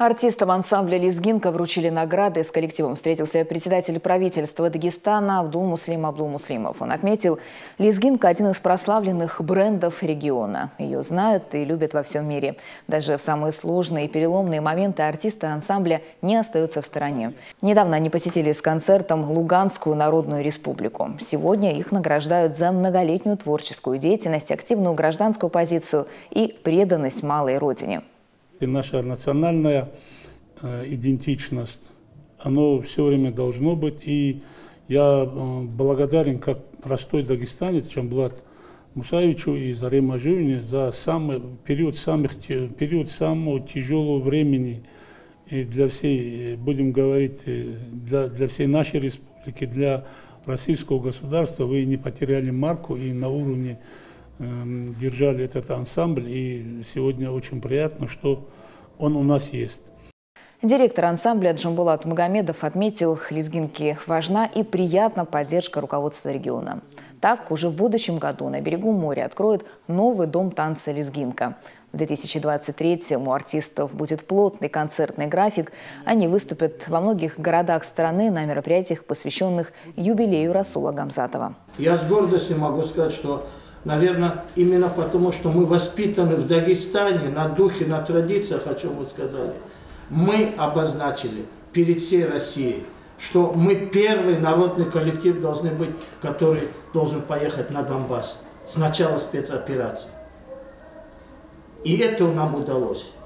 Артистам ансамбля «Лезгинка» вручили награды. С коллективом встретился председатель правительства Дагестана Абдул-Муслимов. Он отметил, «Лезгинка» – один из прославленных брендов региона. Ее знают и любят во всем мире. Даже в самые сложные и переломные моменты артисты ансамбля не остаются в стороне. Недавно они посетили с концертом Луганскую Народную Республику. Сегодня их награждают за многолетнюю творческую деятельность, активную гражданскую позицию и преданность малой родине. Наша национальная идентичность, оно все время должно быть. И я благодарен как простой дагестанец Джамбулат Мусаевичу и Заре Мажуевне за период самого тяжелого времени и для всей, будем говорить, для всей нашей республики, для российского государства. Вы не потеряли марку и на уровне держали этот ансамбль, и сегодня очень приятно, что он у нас есть. Директор ансамбля Джамбулат Магомедов отметил, «Лезгинке» важна и приятна поддержка руководства региона. Так, уже в будущем году на берегу моря откроют новый дом танца «Лезгинка». В 2023-м у артистов будет плотный концертный график. Они выступят во многих городах страны на мероприятиях, посвященных юбилею Расула Гамзатова. Я с гордостью могу сказать, что, наверное, именно потому, что мы воспитаны в Дагестане, на духе, на традициях, о чем вы сказали, мы обозначили перед всей Россией, что мы первый народный коллектив должны быть, который должен поехать на Донбасс с начала спецоперации. И это нам удалось.